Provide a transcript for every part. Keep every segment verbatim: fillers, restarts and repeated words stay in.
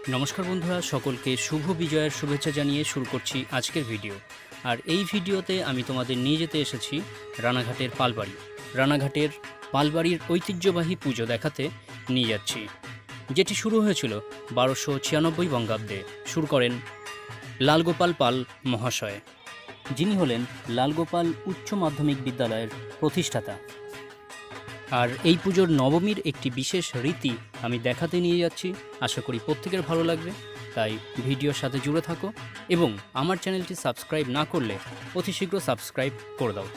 नमस्कार बंधुरा सकलके शुभ विजयर शुभेच्छा जानिए शुरू करछि आजकेर भिडियो। और এই ভিডিওতে আমি তোমাদের নিয়ে যেতে এসেছি রানাঘাটের পালবাড়ি। রানাঘাটের পালবাড়ির ঐতিহ্যবাহী পুজো দেখাতে নিয়ে যাচ্ছি, যেটি শুরু হয়েছিল বারোশো ছিয়ানব্বই বঙ্গাব্দে। শুরু করেন লালগোপাল পাল মহাশয়, যিনি হলেন লালগোপাল উচ্চ মাধ্যমিক বিদ্যালয়ের প্রতিষ্ঠাতা। আর এই পুজোর নবমীর একটি বিশেষ রীতি আমি দেখাতে নিয়ে যাচ্ছি, আশা করি প্রত্যেকের ভালো লাগবে। তাই ভিডিওর সাথে জুড়ে থাকো এবং আমার চ্যানেলটি সাবস্ক্রাইব না করলে অতি শীঘ্র সাবস্ক্রাইব করে দাও।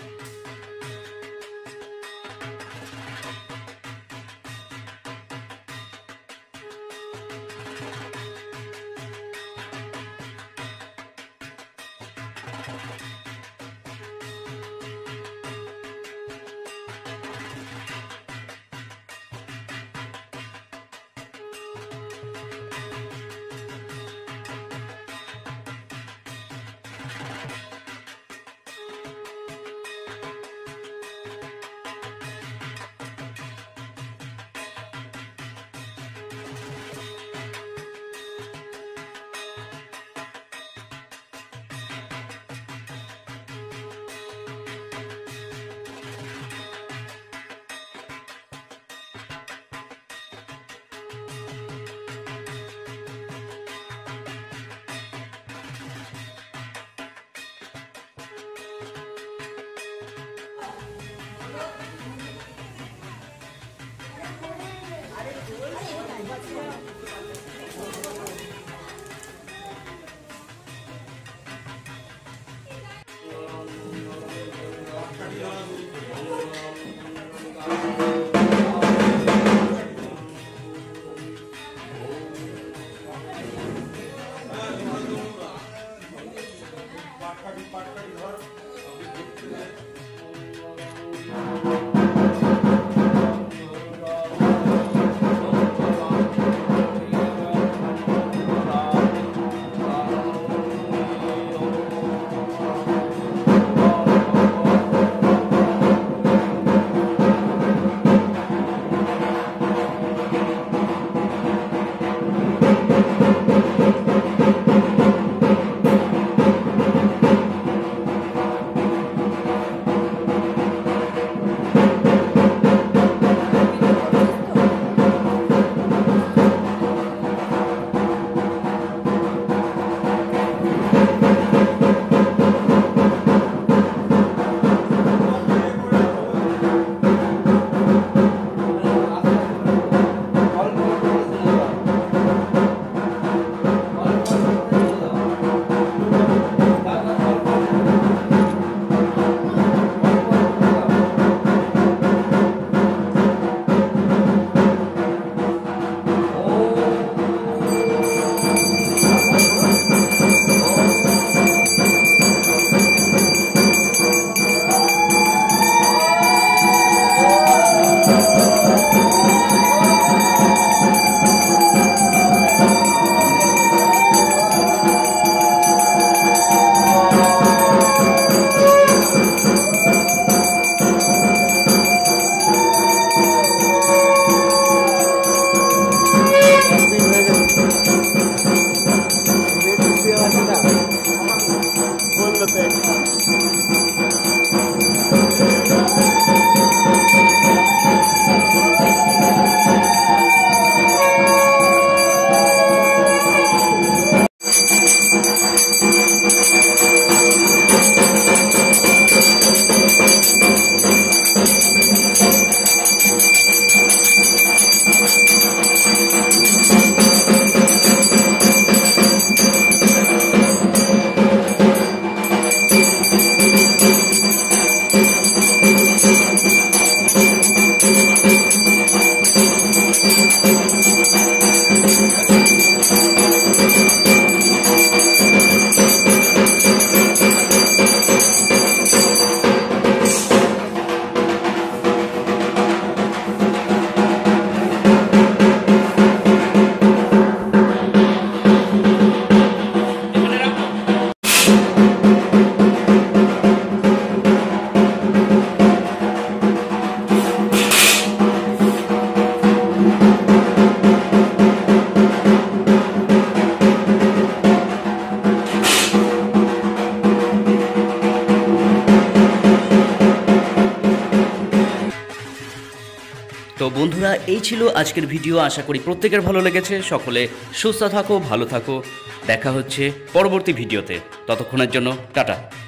তো বন্ধুরা, এই ছিল আজকের ভিডিও। আশা করি প্রত্যেকের ভালো লেগেছে। সকলে সুস্থ থাকো, ভালো থাকো। দেখা হচ্ছে পরবর্তী ভিডিওতে। ততক্ষণের জন্য টাটা।